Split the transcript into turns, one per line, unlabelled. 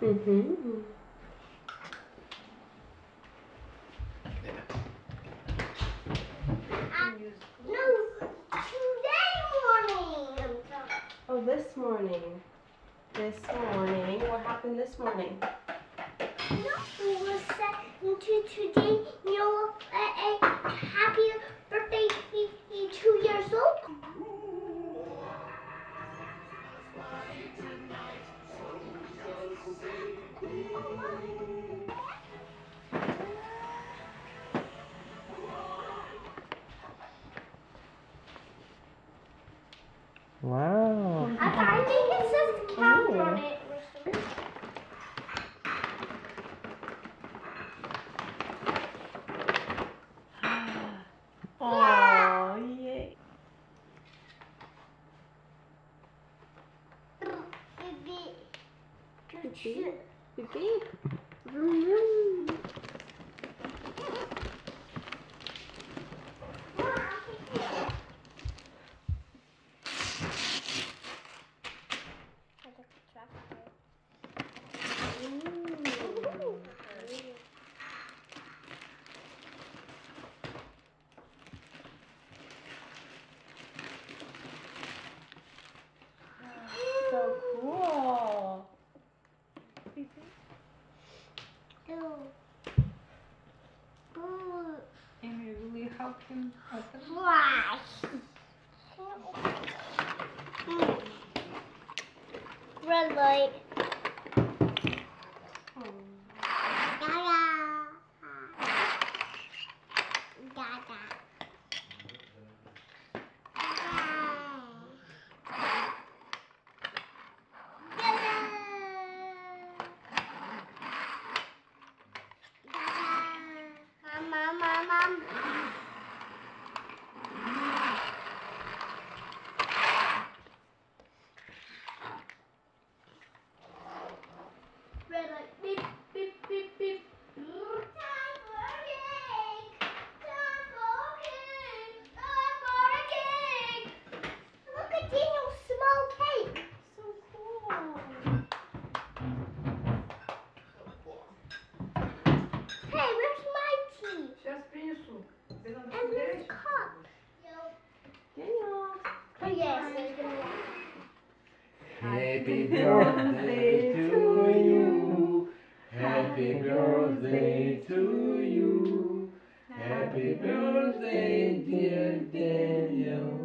Mm-hmm.
No, today morning.
Oh, this morning. This morning. What happened this morning?
No, it was to today. You know, a happy birthday, 2 years old.
Wow.
I think it says count on it.
Oh, yay. Beep, beep. Vroom, vroom. So cool.
Amy, will you help him open?
Flash. Red light. Mom. Red light, beep, beep, beep, beep. Time for a cake. Time for a cake. Time for a cake. Look at Daniel's small cake. So cool. Hey, where's my tea?
Сейчас принесу. Тебе надо
And there's
горячий?
cup.
Daniel.
Oh yes, there's gonna
Happy birthday to you. Happy birthday to you. Happy birthday, dear Daniel.